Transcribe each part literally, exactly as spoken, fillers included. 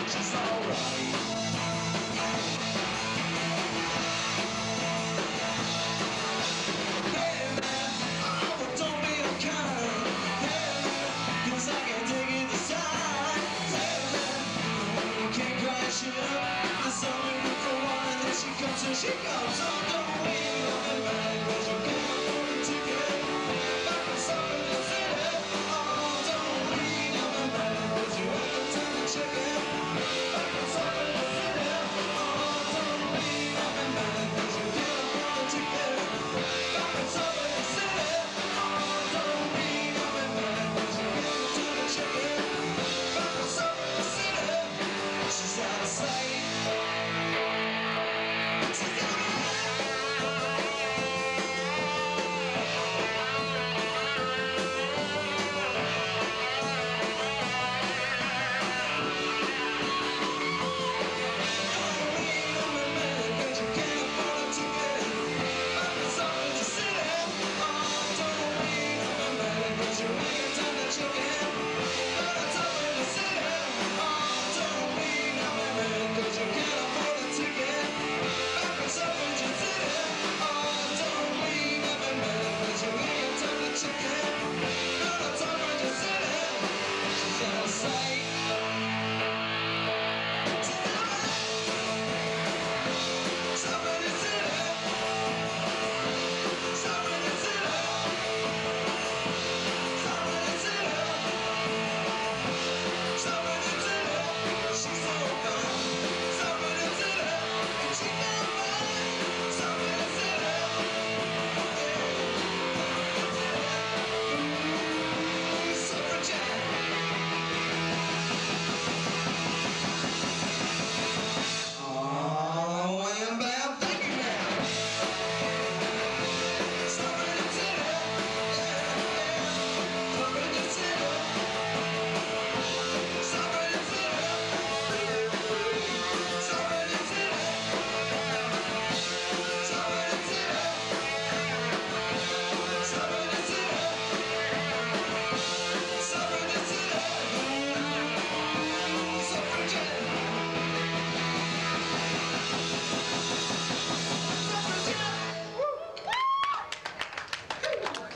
she's alright. Hey man, oh, don't be unkind. Hey man, 'cause I can't take it this time. Hey man, you can't crash it up. There's only room for one, and then she comes and she comes. Oh, don't leave on the back, 'cause you can't afford a ticket. Back from somewhere to city. Oh, don't leave on the back, 'cause you have no time to check it. Back from somewhere to city. Oh, don't leave on the back, 'cause you can't afford a ticket. Back from somewhere to city. Oh, don't leave on the back, 'cause you have no time to check it. Back from somewhere to city. She's out of sight.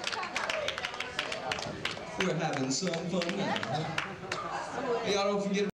We're having some fun now. Y'all don't forget